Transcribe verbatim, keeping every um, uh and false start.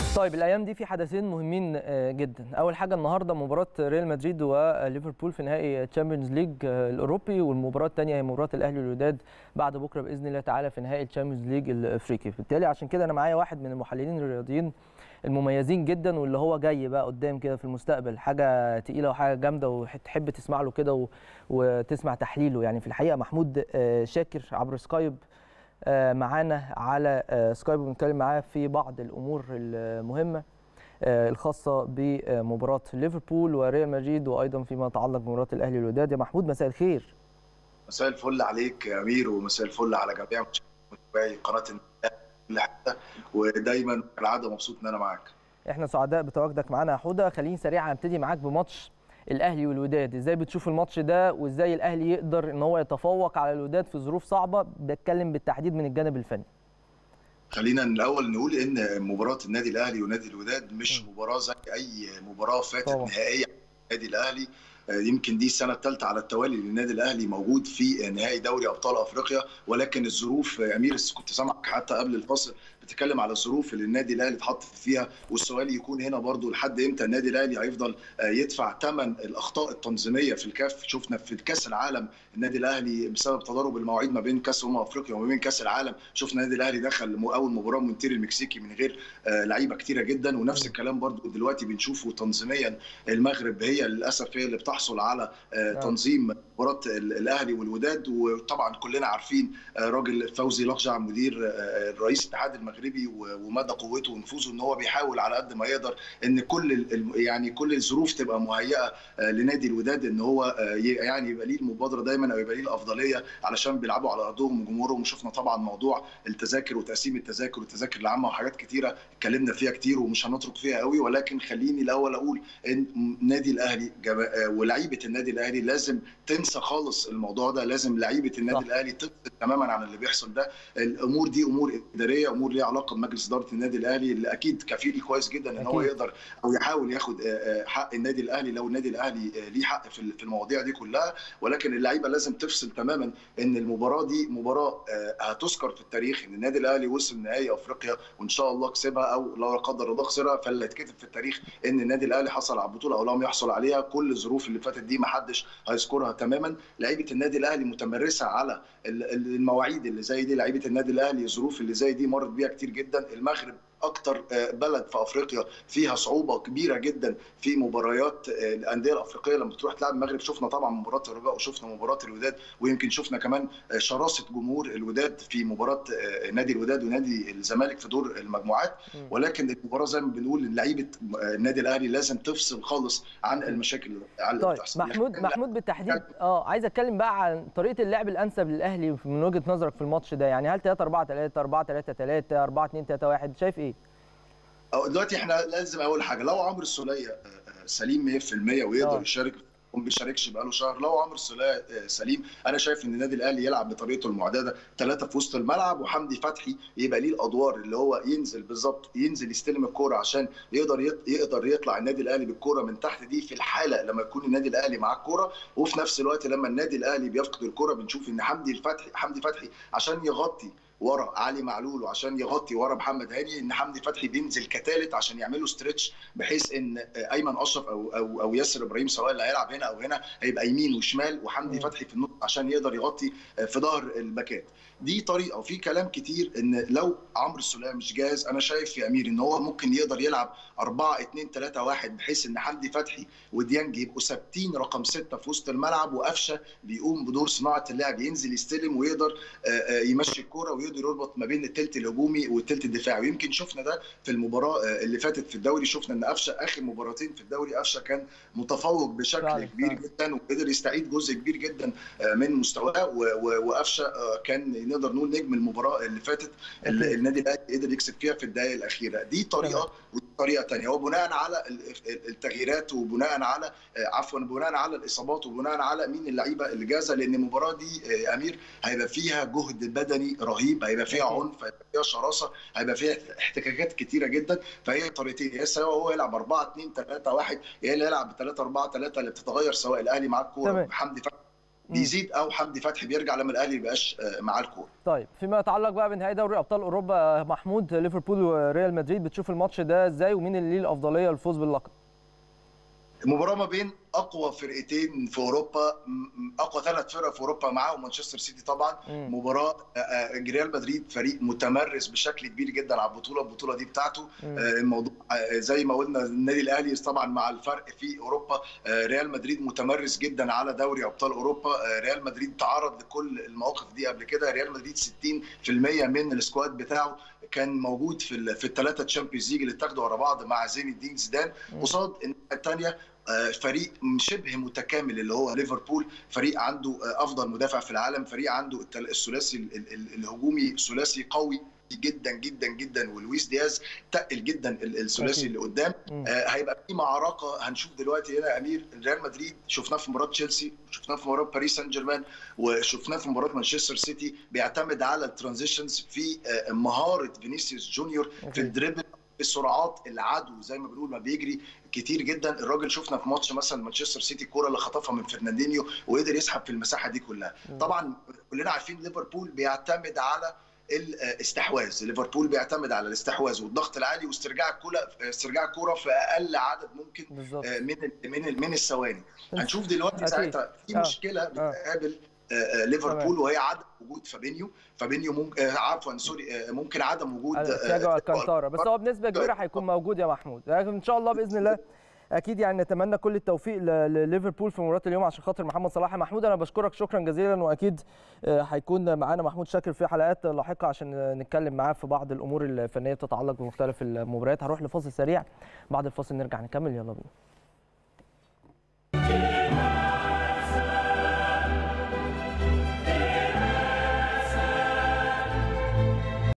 طيب الايام دي في حدثين مهمين جدا. اول حاجه النهارده مباراه ريال مدريد وليفربول في نهائي تشامبيونز ليج الاوروبي، والمباراه الثانيه هي مباراه الاهلي والوداد بعد بكره باذن الله تعالى في نهائي التشامبيونز ليج الافريقي. بالتالي عشان كده انا معايا واحد من المحللين الرياضيين المميزين جدا، واللي هو جاي بقى قدام كده في المستقبل حاجه تقيله وحاجه جامده وتحب تسمع له كده وتسمع تحليله. يعني في الحقيقه محمود شاكر عبر سكايب معانا على سكايب، بنتكلم معاه في بعض الامور المهمه الخاصه بمباراه ليفربول وريال مدريد، وايضا فيما يتعلق بمباراه الاهلي والوداد. يا محمود مساء الخير. مساء الفل عليك يا امير، ومساء الفل على جميع متابعي قناه كل حته، ودايما كالعاده مبسوط ان انا معاك. احنا سعداء بتواجدك معانا يا حوده. خليني سريعا ابتدي معاك بماتش الاهلي والوداد. ازاي بتشوف الماتش ده، وازاي الاهلي يقدر ان هو يتفوق على الوداد في ظروف صعبه؟ بتكلم بالتحديد من الجانب الفني. خلينا الاول نقول ان مباراه النادي الاهلي ونادي الوداد مش مباراه زي اي مباراه فاتت نهائيه النادي الاهلي. يمكن دي السنه الثالثه على التوالي للنادي الاهلي موجود في نهائي دوري ابطال افريقيا، ولكن الظروف يا امير كنت سامعك حتى قبل الفصل بتتكلم على الظروف اللي النادي الاهلي اتحط فيها، والسؤال يكون هنا برضو لحد امتى النادي الاهلي هيفضل يدفع ثمن الاخطاء التنظيميه في الكاف؟ شفنا في كاس العالم النادي الاهلي بسبب تضارب المواعيد ما بين كاس امم افريقيا وما بين كاس العالم، شفنا النادي الاهلي دخل اول مباراه مونتير المكسيكي من غير لعيبه كتيره جدا، ونفس الكلام برضو دلوقتي بنشوفه تنظيميا. المغرب هي للاسف هي اللي بتحصل على تنظيم مباراه الاهلي والوداد، وطبعا كلنا عارفين راجل فوزي لقجع مدير رئيس الاتحاد المغربي ومدى قوته ونفوذه، ان هو بيحاول على قد ما يقدر ان كل يعني كل الظروف تبقى مهيئه لنادي الوداد ان هو يعني يبقى ليه المبادره دايما او يبقى ليه الافضليه علشان بيلعبوا على ارضهم وجمهورهم. وشفنا طبعا موضوع التذاكر وتقسيم التذاكر والتذاكر العامه وحاجات كتيره اتكلمنا فيها كتير ومش هنترك فيها قوي، ولكن خليني الاول اقول ان النادي الاهلي ولاعيبه النادي الاهلي لازم تنسى خالص الموضوع ده، لازم لعيبه النادي الاهلي تفصل تماما عن اللي بيحصل ده. الامور دي امور اداريه، امور ليها علاقه بمجلس اداره النادي الاهلي اللي اكيد كفيل كويس جدا ان أكيد. هو يقدر او يحاول ياخد حق النادي الاهلي لو النادي الاهلي ليه حق في المواضيع دي كلها، ولكن اللعيبه لازم تفصل تماما ان المباراه دي مباراه هتذكر في التاريخ، ان النادي الاهلي وصل نهائي افريقيا وان شاء الله كسبها، او لو لا قدر الله خسرها فاللي هيتكتب في التاريخ ان النادي الاهلي حصل على البطوله او لم يحصل عليها. كل الظروف اللي فاتت دي ما حدش هيذكرها تماما. لعيبه النادي الاهلي متمرسه على المواعيد اللي زي دي، لعيبه النادي الاهلي الظروف اللي زي دي مرت بيها كتير جدا. المغرب اكتر بلد في افريقيا فيها صعوبه كبيره جدا في مباريات الانديه الافريقيه لما تروح تلعب المغرب. شفنا طبعا مباراه الرجاء وشفنا مباراه الوداد، ويمكن شفنا كمان شراسه جمهور الوداد في مباراه نادي الوداد ونادي الزمالك في دور المجموعات. ولكن المباراه زي ما بنقول لعيبه النادي الاهلي لازم تفصل خالص عن المشاكل اللي طيب بتحصل. محمود محمود بالتحديد اه عايز اتكلم بقى عن طريقه اللعب الانسب للاهلي من وجهه نظرك في الماتش ده. يعني هل ثلاثة أربعة ثلاثة أربعة ثلاثة ثلاثة أربعة اثنين ثلاثة واحد شايف ايه؟ دلوقتي احنا لازم اول حاجه لو عمرو السوليه سليم مية في المية ويقدر أوه. يشارك وما بيشاركش بقاله شهر، لو عمرو السوليه سليم انا شايف ان النادي الاهلي يلعب بطريقته المعتاده، ثلاثه في وسط الملعب وحمدي فتحي يبقى ليه الادوار اللي هو ينزل بالظبط ينزل يستلم الكوره عشان يقدر يقدر يطلع النادي الاهلي بالكوره من تحت دي في الحاله لما يكون النادي الاهلي معاه الكوره، وفي نفس الوقت لما النادي الاهلي بيفقد الكوره بنشوف ان حمدي الفتحي حمدي فتحي عشان يغطي ورا علي معلول وعشان يغطي ورا محمد هاني، ان حمدي فتحي بينزل كثالث عشان يعملوا ستريتش بحيث ان ايمن اشرف او او او ياسر ابراهيم سواء اللي هيلعب هنا او هنا هيبقى يمين وشمال، وحمدي فتحي في النص عشان يقدر يغطي في ظهر الباكات. دي طريقه. وفي كلام كتير ان لو عمرو السوليه مش جاهز انا شايف يا امير ان هو ممكن يقدر يلعب أربعة اثنين ثلاثة واحد بحيث ان حمدي فتحي وديانج يبقوا ثابتين رقم ستة في وسط الملعب، وقفشه بيقوم بدور صناعه اللعب ينزل يستلم ويقدر يمشي الكوره ويقدر يربط ما بين الثلث الهجومي والثلث الدفاعي. ويمكن شفنا ده في المباراه اللي فاتت في الدوري، شفنا ان قفشه اخر مباراتين في الدوري قفشه كان متفوق بشكل فعلا كبير فعلا. جدا وقدر يستعيد جزء كبير جدا من مستواه، وقفشه كان نقدر نقول نجم المباراه اللي فاتت اللي النادي الاهلي قدر يكسب فيها في الدقائق الاخيره. دي طريقه وطريقه ثانيه، وبناء على التغييرات وبناء على عفوا بناء على الاصابات وبناء على مين اللعيبه اللي جاهزه، لان المباراه دي يا امير هيبقى فيها جهد بدني رهيب، هيبقى فيها عنف، هيبقى فيها شراسه، هيبقى فيها احتكاكات كتيره جدا. فهي طريقتين، يا سواء هو يلعب أربعة اثنين ثلاثة واحد يا اللي يلعب ب ثلاثة أربعة ثلاثة اللي بتتغير سواء الاهلي معاه الكوره حمدي فتحي بيزيد او حمدي فتحي بيرجع لما الاهلي ما يبقاش معاه الكوره. طيب فيما يتعلق بقى بنهائي دوري ابطال اوروبا محمود، ليفربول وريال مدريد، بتشوف الماتش ده ازاي ومين اللي ليه الافضليه للفوز باللقب؟ المباراه ما بين اقوى فرقتين في اوروبا، اقوى ثلاث فرق في اوروبا معاهم مانشستر سيتي طبعا. مم. مباراه ريال مدريد فريق متمرس بشكل كبير جدا على البطوله، البطوله دي بتاعته. مم. الموضوع زي ما قلنا النادي الاهلي طبعا مع الفرق في اوروبا، ريال مدريد متمرس جدا على دوري ابطال اوروبا. ريال مدريد تعرض لكل المواقف دي قبل كده. ريال مدريد ستين بالمية من السكواد بتاعه كان موجود في في الثلاثه تشامبيونز ليج اللي اتاخدوا ورا بعض مع زين الدين زيدان، قصاد الناحيه الثانيه فريق شبه متكامل اللي هو ليفربول، فريق عنده افضل مدافع في العالم، فريق عنده الثلاثي الهجومي ثلاثي قوي جدا جدا جدا، ولويس دياز تقل جدا الثلاثي اللي قدام. آه هيبقى في معركه هنشوف دلوقتي هنا يا امير. ريال مدريد شفناه في مباراه تشيلسي، شفناه في مباراه باريس سان جيرمان، وشفناه في مباراه مانشستر سيتي، بيعتمد على الترانزيشنز في آه مهاره فينيسيوس جونيور في الدريبل، السرعات، العدو زي ما بنقول، ما بيجري كتير جدا. الراجل شفنا في ماتش مثلا مانشستر سيتي الكوره اللي خطفها من فرناندينيو وقدر يسحب في المساحه دي كلها. طبعا كلنا عارفين ليفربول بيعتمد على الاستحواذ، ليفربول بيعتمد على الاستحواذ والضغط العالي واسترجاع الكوره استرجاع الكوره في اقل عدد ممكن بالزبط. من من من الثواني. هنشوف دلوقتي ساعتها في آه. مشكله بتقابل آه. ليفربول وهي عدم وجود فابينيو فابينيو ممكن آه عفوا سوري آه ممكن عدم وجود تياجو الكانتارا، بس هو بنسبه كبيره هيكون موجود يا محمود، لكن ان شاء الله باذن الله اكيد يعني نتمنى كل التوفيق لليفربول في مباراه اليوم عشان خاطر محمد صلاح. محمود انا بشكرك شكرا جزيلا، واكيد هيكون معانا محمود شاكر في حلقات لاحقه عشان نتكلم معاه في بعض الامور الفنيه تتعلق بمختلف المباريات. هروح لفاصل سريع، بعد الفاصل نرجع نكمل، يلا بينا.